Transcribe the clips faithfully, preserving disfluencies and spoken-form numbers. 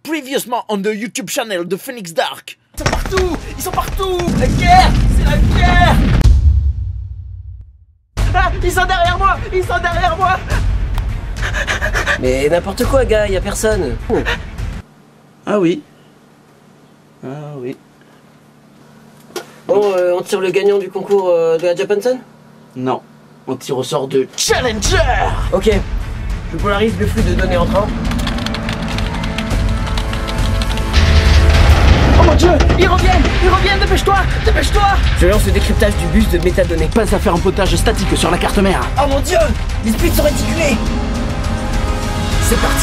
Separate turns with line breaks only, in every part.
Previously on the YouTube channel de Phoenix Dark. Ils sont partout. Ils sont partout. La guerre. C'est la guerre. Ah, ils sont derrière moi. Ils sont derrière moi.
Mais n'importe quoi, gars, y a personne.
Ah oui. Ah oui.
Bon, euh, on tire le gagnant du concours euh, de la Japanson?
Non. On tire au sort de
Challenger.
Ok. Je polarise le flux de données entrant.
Oh mon dieu, ils reviennent. Ils reviennent, dépêche-toi. Dépêche-toi.
Je lance le décryptage du bus de métadonnées.
Pas à faire un potage statique sur la carte mère.
Oh mon dieu, les splits sont réticulés. C'est parti.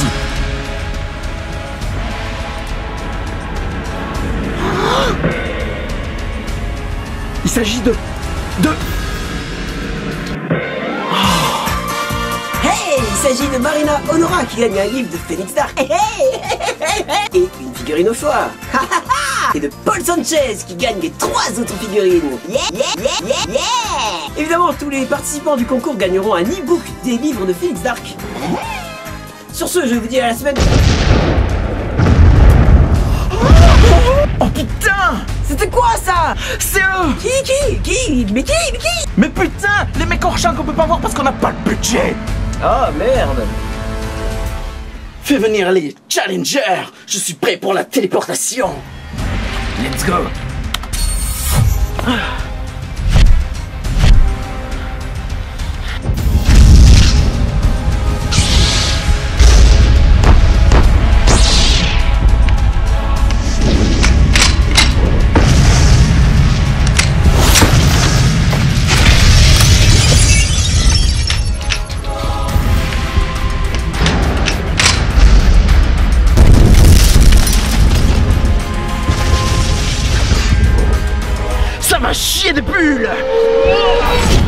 Il s'agit de... de...
Hey, il s'agit de Marina Honora qui gagne un livre de Phoenix Dark. Hey, hey. Et une figurine au choix. Et de Paul Sanchez qui gagne les trois autres figurines. Yeah, yeah, yeah, yeah, yeah. Évidemment, tous les participants du concours gagneront un e-book des livres de Phoenix Dark. Sur ce, je vous dis à la semaine.
Oh putain.
C'était quoi ça?
C'est eux.
Qui, qui, qui? Mais qui, mais qui?
Mais putain, les mecs hors champ qu'on peut pas voir parce qu'on n'a pas le budget.
Oh merde.
Fais venir les challengers. Je suis prêt pour la téléportation.
Let's go. Ça m'a chier des bulles.